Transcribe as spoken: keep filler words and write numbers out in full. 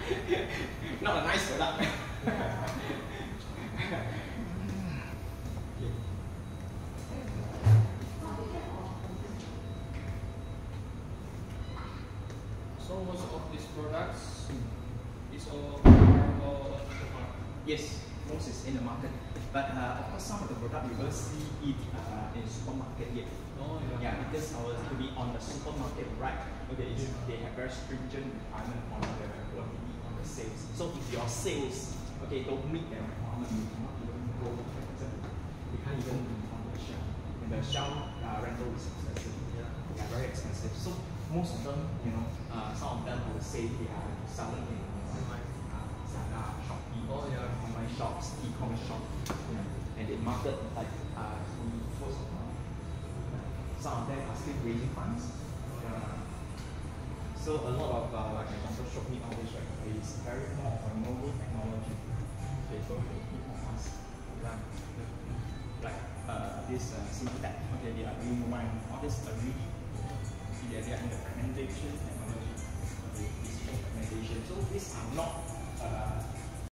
Not a nice product. So most of these products is all, all on the market? Yes, most is in the market. But uh, of course, some of the product you will see it uh, in supermarket yet. Oh yeah. Yeah, because our to be on the supermarket, right? Okay, it's, they have very stringent requirement on the quantity on the sales. So if your sales, okay, don't meet their requirement, you cannot even go. You can't even be on the shelf. And the shelf uh, rental is expensive. Yeah. They are very expensive. So most of them, you know, uh, some of them I would say they are selling in online, uh, Lazada, Shopee, oh, yeah. online shops, e-commerce shops, yeah. And they market like uh, first of all. Some of them are still raising funds. Uh, so a lot of, uh, like example, Shopee all this, right? It's very more of a novel technology. Okay, so they keep on us run. Like uh, this uh, Syntec, okay, they are doing mobile, all this are really, they are, they are in the fragmentation technology, okay, decision fragmentation. So these are not uh,